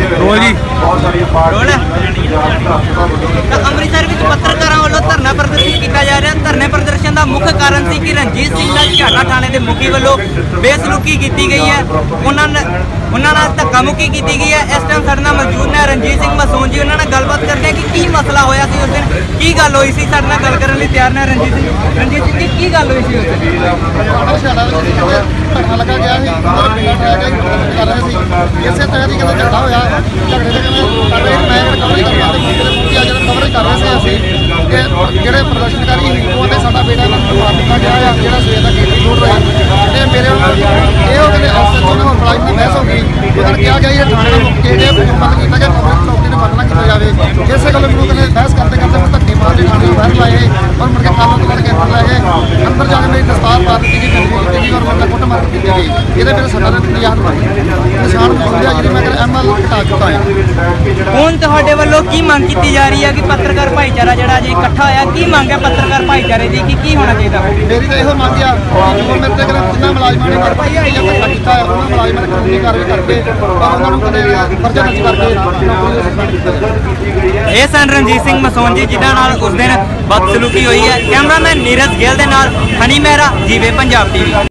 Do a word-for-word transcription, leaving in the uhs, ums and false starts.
Role ਜੀ role ਤਾਂ ਅੰਮ੍ਰਿਤਸਰ ਵਿੱਚ ਪੱਤਰਕਾਰਾਂ ਵੱਲੋਂ ਧਰਨਾ ਪ੍ਰਦਰਸ਼ਨ ਕੀਤਾ ਜਾ ਰਿਹਾ। ਧਰਨੇ ਪ੍ਰਦਰਸ਼ਨ ਦਾ ਮੁੱਖ ਕਾਰਨ ਸੀ ਕਿ ਰਣਜੀਤ ਸਿੰਘ ਨਾਲ ਝਾੜਾ ਥਾਣੇ ਦੇ ਮੁਖੀ ਵੱਲੋਂ ਬੇਸਲੂਕੀ ਕੀਤੀ ਗਈ ਹੈ। ਉਹਨਾਂ ਨੇ ਉਹਨਾਂ ਨਾਲ ਧੱਕਾ ਮੁੱਕੀ ਕੀਤੀ ਗਈ ਹੈ। ਇਸ ਟਾਈਮ ਸਾਡੇ ਨਾਲ ਮੌਜੂਦ ਨੇ ਰਣਜੀਤ ਸਿੰਘ ਮਸੂਨ ਜੀ। ਉਹਨਾਂ ਨਾਲ ਗੱਲਬਾਤ ਕਰਦੇ ਹਾਂ ਕਿ ਕੀ ਮਸਲਾ ਹੋਇਆ ਸੀ ਉਸ ਦਿਨ, ਕੀ ਗੱਲ ਹੋਈ ਸੀ। ਸਾਡੇ ਨਾਲ ਗੱਲ ਕਰਨ ਲਈ ਤਿਆਰ ਨੇ ਰਣਜੀਤ ਸਿੰਘ। ਰਣਜੀਤ ਸਿੰਘ ਜੀ, ਕੀ ਗੱਲ ਹੋਈ ਸੀ ਉਸ ਦਿਨ? ਧਰਨਾ ਲੱਗਾ ਗਿਆ ਸੀ, ਕਰ ਰਹੇ ਸੀ। ਇਸੇ ਤਰ੍ਹਾਂ ਦੀ ਕਹਿੰਦੇ ਝਗੜਾ ਹੋਇਆ। ਝਗੜੇ ਦੇ ਕਹਿੰਦੇ ਮੈਂ ਰਿਕਵਰੀ ਕਰਵਾ ਦੇ ਮੁੱਕੀ ਆ ਜਿਹੜਾ ਕਵਰੇਜ ਕਰ ਰਹੇ ਸੀ ਅਸੀਂ ਕਿ ਜਿਹੜੇ ਪ੍ਰਦਰਸ਼ਨਕਾਰੀ ਸੀ ਉਹ ਤੇ ਸਾਡਾ ਬੇਟਾ ਇਹਨਾਂ ਨੂੰ ਮਾਰ ਦਿੱਤਾ ਗਿਆ ਆ, ਜਿਹੜਾ ਸਵੇਰ ਦਾ ਗੇਟ ਤੋੜ ਰਿਹਾ। ਤੇ ਮੇਰੇ ਇਹ ਉਹ ਕਹਿੰਦੇ ਐਸਐਚਓ ਨਾਲ ਮੁਲਾਜ਼ਮ ਦੀ ਬਹਿਸ ਹੋ ਗਈ। ਉਹਨਾਂ ਨੇ ਕਿਹਾ ਗਿਆ ਇਹ ਥਾਣੇ ਦਾ ਮੁੱਖ ਜਿਹੜੇ ਬੰਦ ਕੀਤਾ ਗਿਆ, ਚੌਕੀ ਨੂੰ ਬੰਦ ਨਾ ਕੀਤਾ ਜਾਵੇ। ਇਸੇ ਗੱਲ ਨੂੰ ਕਹਿੰਦੇ ਬਹਿਸ ਕਰਦੇ ਕਰਦੇ ਮੈਂ ਧੱਕੇ ਮਾਰ ਕੇ ਥਾਣੇ ਨੂੰ ਬਾਹਰ ਲਾਏ ਔਰ ਮੁੜ ਕੇ ਕਾਲਾਂ ਤੋਂ ਕਰਕੇ ਅੰਦਰ ਲਾਏ। ਅੰਦਰ ਜਾ ਕੇ ਮੇਰੀ ਦਸਤਾਰ ਪਾ ਦਿੱਤੀ ਗਈ, ਗੰਦੀ ਕੀਤੀ ਗਈ ਔਰ ਮੇਰੇ ਕੁੱਟ ਮਾਰ ਕੀਤੀ ਗਈ। ਇਹਦੇ ਮੇਰੇ ਸੱਟਾਂ ਦੇ ਨਿਸ਼ਾਨ ਬਣੇ ਨਿਸ਼ਾਨ ਬਣੇ ਜਿਹੜੇ ਮੈਂ ਐਮਐਲ ਘਟਾ ਚੁੱਕਾ ਹਾਂ। ਹੁਣ ਤੁਹਾਡੇ ਵੱਲੋਂ ਕੀ ਮੰਗ ਕੀਤੀ ਜਾ ਰਹੀ ਹੈ ਕਿ ਪੱਤਰਕਾਰ ਭਾਈਚਾਰਾ ਜਿਹੜਾ ਜੀ ਇਕੱਠਾ ਹੋਇਆ, ਕੀ ਮੰਗ ਹੈ ਪੱਤਰਕਾਰ ਭਾਈਚਾਰੇ ਦੀ ਕਿ ਕੀ ਹੋਣਾ ਚਾਹੀਦਾ? ਮੇਰੀ ਤਾਂ ਇਹੋ ਮੰਗ ਆ ਕਿ ਜੋ ਮੇਰੇ ਤੇ ਜਿੰਨਾ ਮੁਲਾਜ਼ਮਾਂ ਨੇ ਧੱਕਾ ਕੀਤਾ ਹੈ ਉਹਨਾਂ ਮੁਲਾਜ਼ਮਾਂ ਨੇ ਕਾਨੂੰਨੀ ਕਾਰਵਾਈ ਕਰਕੇ ਪਰ ਉਹਨਾਂ ਨੂੰ ਕਦੇ ਫਰਜ਼ ਦਰਜ ਕਰਕੇ ਨੌਕਰੀ ਤੋਂ ਸਸਪੈਂਡ ਕੀਤਾ ਜਾਵੇ। ਇਹ ਸਨ ਰਣਜੀਤ ਸਿੰਘ ਮਸੂਨ ਜੀ, ਜਿਨ੍ਹਾਂ ਨਾਲ ਉਸ ਦਿਨ ਬਦਸਲੂਕੀ ਹੋਈ ਹੈ। ਕੈਮਰਾਮੈਨ ਨੀਰਜ ਗਿੱਲ ਦੇ ਨਾਲ ਹਨੀ ਮਹਿਰਾ, ਜੀਵੇ ਪੰਜਾਬ ਟੀਵੀ।